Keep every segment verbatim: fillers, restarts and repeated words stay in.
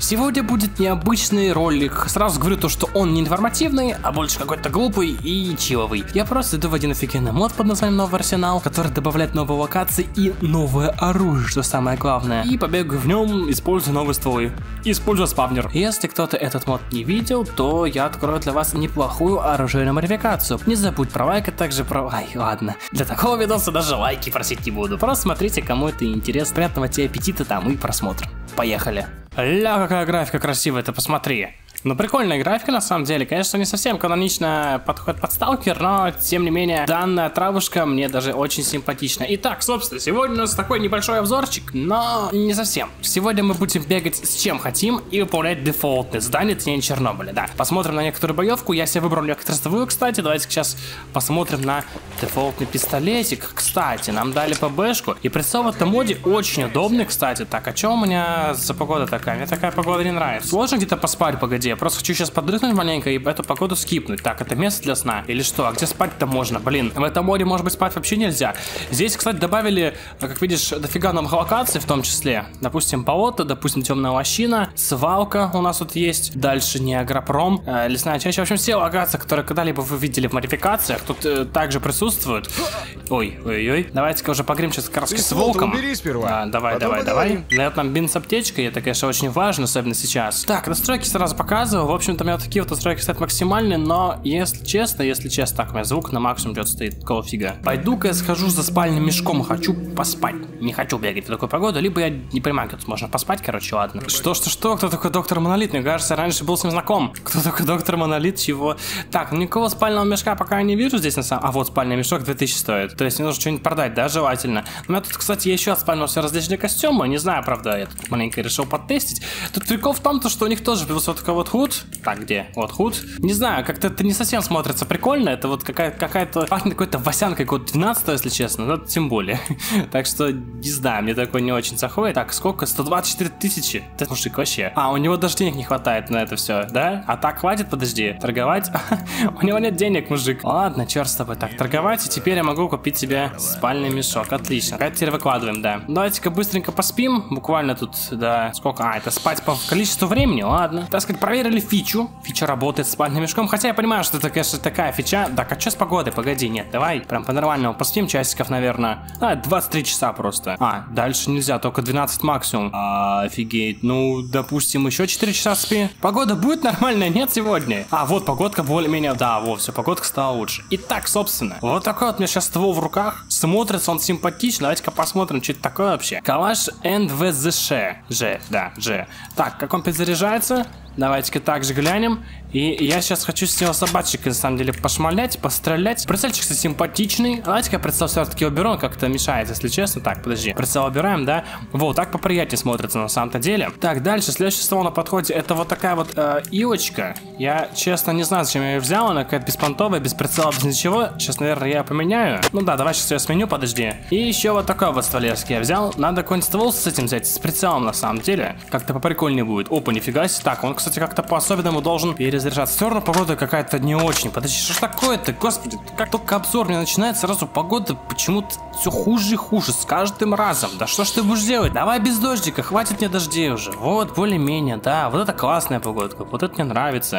Сегодня будет необычный ролик. Сразу говорю то, что он не информативный, а больше какой-то глупый и чиловый. Я просто иду в один офигенный мод под названием Новый Арсенал, который добавляет новые локации и новое оружие, что самое главное. И побегаю в нем, используя новые стволы. Используя спавнер. Если кто-то этот мод не видел, то я открою для вас неплохую оружейную модификацию. Не забудь про лайк, а также про... Ай, ладно. Для такого видоса даже лайки просить не буду. Просто смотрите, кому это интересно. Приятного тебе аппетита там и просмотра. Поехали. Ля, какая графика красивая, ты посмотри. Ну, прикольная графика, на самом деле. Конечно, не совсем канонично подходит под сталкер, но, тем не менее, данная травушка мне даже очень симпатична. Итак, собственно, сегодня у нас такой небольшой обзорчик, но не совсем. Сегодня мы будем бегать с чем хотим и выполнять дефолтные задания Тени Чернобыля, да. Посмотрим на некоторую боевку. Я себе выбрал электростовую, кстати. Давайте сейчас посмотрим на дефолтный пистолетик. Кстати, нам дали ПБшку. И прицел в этом моде очень удобный, кстати. Так, а что у меня за погода такая? Мне такая погода не нравится. Сложно где-то поспать, погоди. Я просто хочу сейчас подрыхнуть маленько и эту погоду скипнуть. Так, это место для сна? Или что? А где спать-то можно? Блин, в этом моде, может быть, спать вообще нельзя. Здесь, кстати, добавили, как видишь, дофига новых локаций в том числе. Допустим, болото, допустим, темная лощина, свалка у нас тут есть. Дальше Неагропром, э, лесная чаща. В общем, все локации, которые когда-либо вы видели в модификациях, тут э, также присутствуют. Ой, ой-ой. Давайте-ка уже поговорим сейчас как раз с волком. Убери сперва. А, давай, давай, давай. Дает нам бин с аптечкой, это, конечно, очень важно, особенно сейчас. Так, настройки сразу показываю. В общем-то, у меня вот такие вот настройки стоят максимальные, но, если честно, если честно, так, у меня звук на максимум идет, стоит, какого фига. Пойду-ка я схожу за спальным мешком, хочу поспать. Не хочу бегать в такую погоду, либо я не понимаю, как тут можно поспать, короче, ладно. Что-что-что, кто такой доктор Монолит? Мне кажется, я раньше был с ним знаком. Кто такой доктор Монолит, чего? Так, никакого спального мешка пока я не вижу здесь на самом... А вот спальный мешок две тысячи стоит. То есть мне нужно что-нибудь продать, да, желательно. У меня тут, кстати, еще от спального все различные костюмы, не знаю, правда, я тут маленько решил подтестить. Тут прикол в том, что у них тоже появился вот такой вот худ. Так, где? Вот худ. Не знаю, как-то это не совсем смотрится прикольно. Это вот какая-то какая-то пахнет какой-то восянкой год двенадцатого, если честно. Но тем более. Так что, не знаю, мне такой не очень заходит. Так, сколько? сто двадцать четыре тысячи. Это мужик вообще. А, у него даже денег не хватает на это все, да? А так хватит, подожди, торговать? У него нет денег, мужик. Ладно, черт с тобой. Так, торговать, и теперь я могу купить себе спальный мешок. Отлично. Опять теперь выкладываем, да. Давайте-ка быстренько поспим. Буквально тут, да. Сколько? А, это спать по количеству времени. Ладно. Так сказать, проверили фичу. Фича работает с спальным мешком. Хотя я понимаю, что это, конечно, такая фича. Так, а что с погодой? Погоди, нет, давай. Прям по-нормальному поспим часиков, наверное. А, двадцать три часа просто. А, дальше нельзя, только двенадцать максимум. А, офигеть. Ну, допустим, еще четыре часа спи. Погода будет нормальная, нет, сегодня? А, вот, погодка более-менее, да, вот, все, погодка стала лучше. Итак, собственно, вот такой вот у меня сейчас ствол в руках. Смотрится он симпатично. Давайте-ка посмотрим, что это такое вообще. Калаш эн вэ зэ шэ. Ж, да, Ж. Так, как он перезаряжается? Давайте-ка также глянем. И я сейчас хочу с него собачек, на самом деле, пошмалять, пострелять. Прицельчик, кстати, симпатичный. Давайте-ка прицел все-таки уберу, он как-то мешает, если честно. Так, подожди. Прицел убираем, да? Вот, так поприятнее смотрится на самом-то деле. Так, дальше, следующее ствол на подходе. Это вот такая вот э, илочка. Я, честно, не знаю, зачем я ее взял. Она какая-то беспонтовая, без прицела, без ничего. Сейчас, наверное, я поменяю. Ну да, давай сейчас я сменю, подожди. И еще вот такой вот стволецкий я взял. Надо какой-нибудь ствол с этим взять, с прицелом, на самом деле. Как-то поприкольнее будет. Опа, нифига себе. Так, он, кстати, как-то по-особенному должен перезаряжаться. Все равно погода какая-то не очень. Подожди, что ж такое-то? Господи, как только обзор мне начинает, сразу погода почему-то все хуже и хуже с каждым разом. Да что ж ты будешь делать? Давай без дождика, хватит мне дождей уже. Вот, более-менее, да. Вот это классная погодка, вот это мне нравится.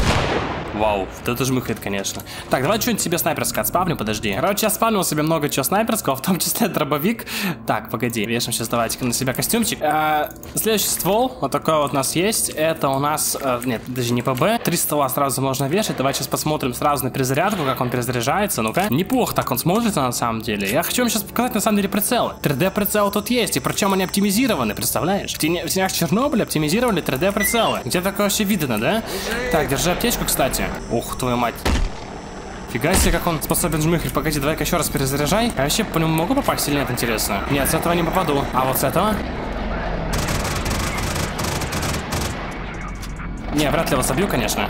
Вау, вот это жмыхает, конечно. Так, давай что-нибудь себе снайперское отспавню, подожди. Короче, я спавнил себе много чего снайперского, в том числе дробовик. Так, погоди, вешаем сейчас, давайте на себя костюмчик. А, следующий ствол, вот такой вот у нас есть. Это у нас, а, нет, даже не ПБ. Три ствола сразу можно вешать. Давай сейчас посмотрим сразу на перезарядку, как он перезаряжается. Ну-ка. Неплохо так он смотрится на самом деле. Я хочу вам сейчас показать на самом деле прицелы. три дэ прицелы тут есть, и причем они оптимизированы, представляешь? В тенях Чернобыля оптимизировали три дэ прицелы. Где такое вообще видно, да? Так, держи аптечку, кстати. Ух, твою мать. Фига себе, как он способен жмыхать. Погоди, давай-ка еще раз перезаряжай. А вообще по нему могу попасть или нет, интересно? Нет, с этого не попаду. А вот с этого? Не, вряд ли его собью, конечно.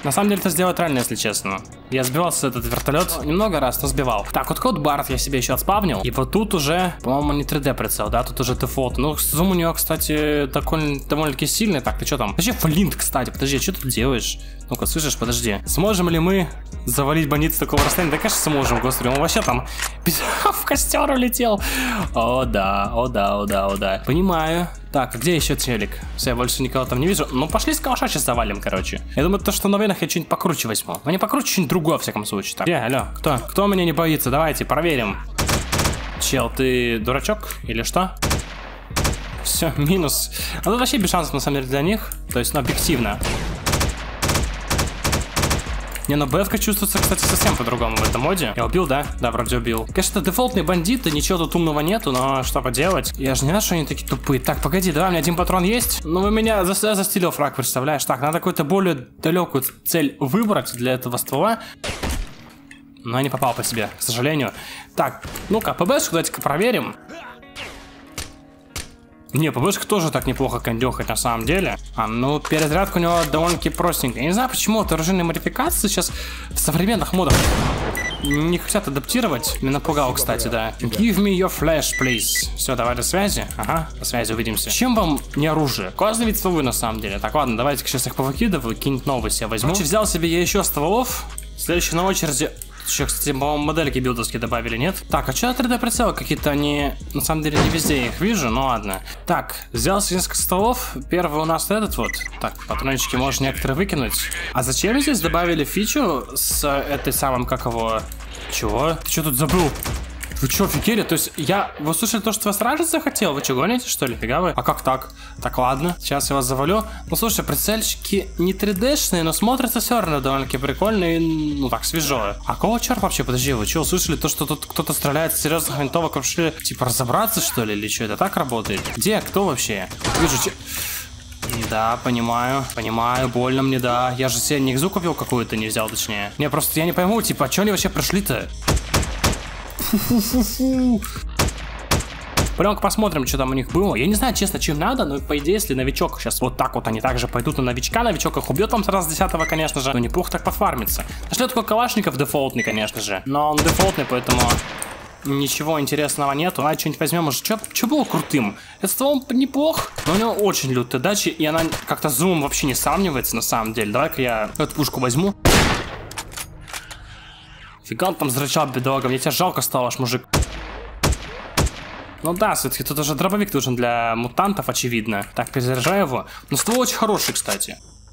На самом деле это сделать реально, если честно. Я сбивался этот вертолет немного раз, но сбивал. Так, вот код Барт я себе еще отспавнил. И вот тут уже, по-моему, не три дэ прицел, да, тут уже дефолт. Ну, зум у нее, кстати, такой довольно-таки сильный. Так, ты что там? Подожди, флинт, кстати, подожди, что ты делаешь? Ну-ка, слышишь, подожди. Сможем ли мы завалить бандит с такого расстояния? Да, конечно, сможем, господи, он вообще там в костер улетел. О, да, о, да, о, да, о, да. Понимаю. Так, а где еще телек? Все, я больше никого там не вижу. Ну, пошли с калаша сейчас завалим, короче. Я думаю, то, что на войнах я что-нибудь покруче возьму. Но не покруче, что-нибудь другое, во всяком случае. Так, где, алло, кто? Кто меня не боится? Давайте, проверим. Чел, ты дурачок или что? Все, минус. А тут вообще без шансов, на самом деле, для них. То есть, ну, объективно. Не, ну БФ-ка чувствуется, кстати, совсем по-другому в этом моде. Я убил, да? Да, вроде убил. Конечно, это дефолтные бандиты, ничего тут умного нету, но что поделать? Я же не знаю, что они такие тупые. Так, погоди, давай, у меня один патрон есть. Ну, вы меня за застелил фраг, представляешь? Так, надо какую-то более далекую цель выбрать для этого ствола. Но я не попал по себе, к сожалению. Так, ну-ка, ПБшку давайте-ка проверим. Не, ПБшка тоже так неплохо кондёхает на самом деле. А, ну, перезарядка у него довольно-таки простенькая. Я не знаю, почему вот оружейные модификации сейчас в современных модах не хотят адаптировать. Меня напугал, кстати, да. Give me your flash, please. Все, давай до связи. Ага, до связи, увидимся. Чем вам не оружие? Классный вид стволы на самом деле. Так, ладно, давайте сейчас их повыкидываю, какие-нибудь новые себе возьму. Короче, взял себе я еще стволов. Следующий на очереди... Еще, кстати, по-моему, модельки билдовские добавили, нет? Так, а что три дэ прицелы какие-то они... На самом деле, не везде я их вижу, ну ладно. Так, взял несколько стволов. Первый у нас этот вот. Так, патрончики можно некоторые выкинуть. А зачем здесь добавили фичу с этой самым, как его... Чего? Ты что тут забыл? Вы что, офигели? То есть я... Вы слышали то, что вас ражить захотел? Вы что, гоните, что ли? Фига вы? А как так? Так, ладно. Сейчас я вас завалю. Ну, слушай, прицельчики не три дэ-шные, но смотрятся все равно довольно-таки прикольно и, ну, так, свежо. А какого черта вообще? Подожди, вы что, услышали то, что тут кто-то стреляет с серьезных винтовок? Вообще, типа, разобраться, что ли? Или что, это так работает? Где? Кто вообще? Вижу, че... Да, понимаю, понимаю, больно мне, да. Я же себе нигзу купил какую-то, не взял, точнее. Не, просто я не пойму, типа, а что они вообще пришли-то? Фу-фу-фу-фу. Пойдем-ка посмотрим, что там у них было. Я не знаю, честно, чем надо, но по идее, если новичок сейчас вот так вот они также пойдут на новичка, новичок их убьет там сразу с десятого, конечно же, но неплохо так пофармиться. Нашли такой Калашников дефолтный, конечно же, но он дефолтный, поэтому ничего интересного нету. А что-нибудь возьмем, может, что было крутым? Этот ствол неплох, но у него очень лютая дача, и она как-то с зумом вообще не сравнивается на самом деле. Давай-ка я эту пушку возьму. Фига он там зарычал, бедолага, мне тебя жалко стало, аж мужик. Ну да, все-таки тут уже дробовик нужен для мутантов, очевидно. Так, перезаряжаю его. Но ствол очень хороший, кстати.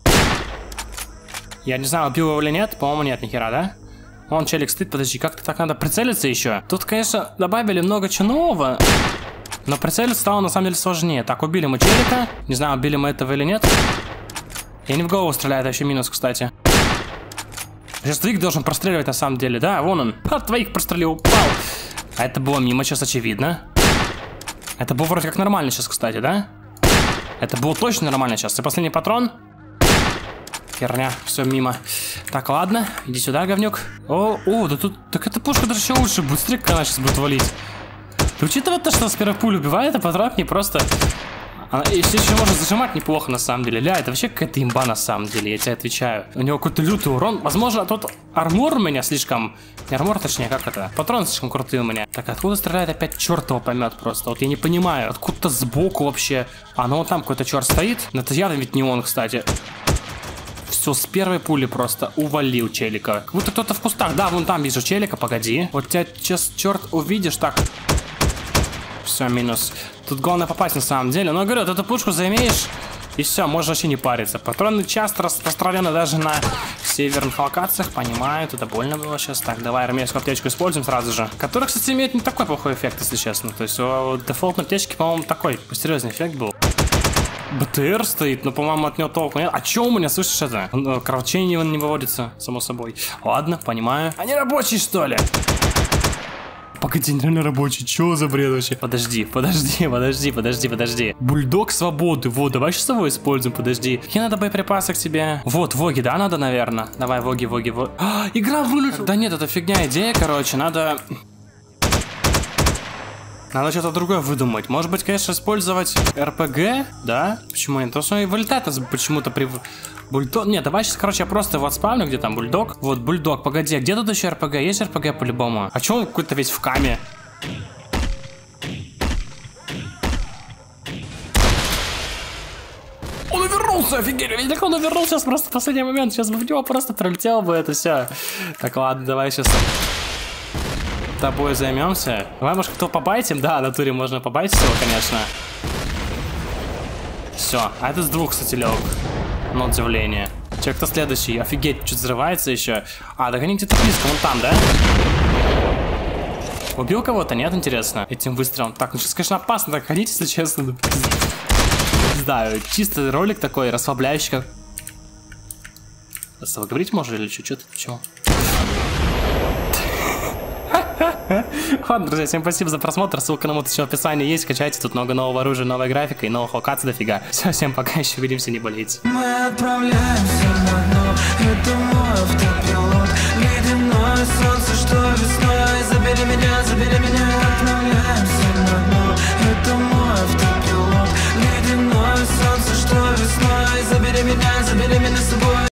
Я не знаю, убил его или нет, по-моему, нет, нихера, да? Вон челик стоит, подожди, как-то так надо прицелиться еще. Тут, конечно, добавили много чего нового, но прицелиться стало на самом деле сложнее. Так, убили мы челика. Не знаю, убили мы этого или нет. Я не в голову стреляю, это еще минус, кстати. Сейчас двоих должен простреливать на самом деле, да? Вон он. А, двоих прострелил, упал. А это было мимо сейчас, очевидно. Это было вроде как нормально сейчас, кстати, да? Это было точно нормально сейчас. И последний патрон. Херня, все мимо. Так, ладно, иди сюда, говнюк. О, о, да тут... Так эта пушка даже еще лучше будет. Смотри, как она сейчас будет валить. Ты учитывая то, что с первой пули убивает, а патрон не просто... Она, если еще может зажимать неплохо на самом деле. Ля, это вообще какая-то имба на самом деле, я тебе отвечаю. У него какой-то лютый урон. Возможно, тот армор у меня слишком... Не армор, точнее, как это? Патрон слишком крутые у меня. Так, откуда стреляет опять черт его поймет просто? Вот я не понимаю. Откуда-то сбоку вообще. А, ну вот там какой-то черт стоит. Это явно ведь не он, кстати. Все, с первой пули просто увалил челика. Как будто кто-то в кустах. Да, вон там вижу челика, погоди. Вот тебя сейчас черт увидишь, так... Все, минус. Тут главное попасть на самом деле. Но я говорю, вот эту пушку заимеешь, и все, можно вообще не париться. Патроны часто распространены даже на северных локациях. Понимаю, это больно было сейчас. Так, давай армейскую аптечку используем сразу же. Которая, кстати, имеет не такой плохой эффект, если честно. То есть у дефолтной аптечки, по-моему, такой посерьезный эффект был. БТР стоит, но, по-моему, от него толку нет. А че у меня, слышишь, это? Кровотечение не выводится, само собой. Ладно, понимаю. Они рабочие, что ли? Погоди, реально рабочий, чё за бред вообще? Подожди, подожди, подожди, подожди, подожди. Бульдог свободы, вот, давай сейчас его используем, подожди. Какие надо боеприпасы к тебе? Вот, воги, да, надо, наверное? Давай, воги, воги, воги. А, игра вылетела. Да нет, это фигня идея, короче, надо... Надо что-то другое выдумать. Может быть, конечно, использовать эр пэ гэ, да? Почему нет? То, что и вылетает нас почему-то при... Бульдог? Нет, давай сейчас, короче, я просто его отспавню, где там бульдог. Вот, бульдог, погоди, а где тут еще эр пэ гэ? Есть эр пэ гэ по-любому? А че он какой-то весь в каме? Он увернулся, офигели, видите, как он увернулся сейчас просто в последний момент. Сейчас бы в него просто пролетело бы это все. Так, ладно, давай сейчас тобой займемся. Давай, может, кто побайтим? Да, в натуре можно побайтить его, конечно. Все, а это с двух, кстати, лег. На удивление. Че, кто следующий? Офигеть, что-то взрывается еще. А, так они где-то близко, вон там, да? Убил кого-то? Нет, интересно? Этим выстрелом. Так, ну сейчас, конечно, опасно так ходить, если честно. Не знаю, чисто ролик такой, расслабляющий, как... С тобой говорить можно или что? Что ты? Почему? Ладно, друзья, всем спасибо за просмотр. Ссылка на мод еще в описании есть. Скачайте, тут много нового оружия, новая графика и новых локаций дофига. Все, всем пока, еще увидимся, не болейте. Мы отправляемся на дно. Это мой автопилот. Ледяное солнце, что весной. Забери меня, забери меня. Отправляемся на дно. Это мой автопилот.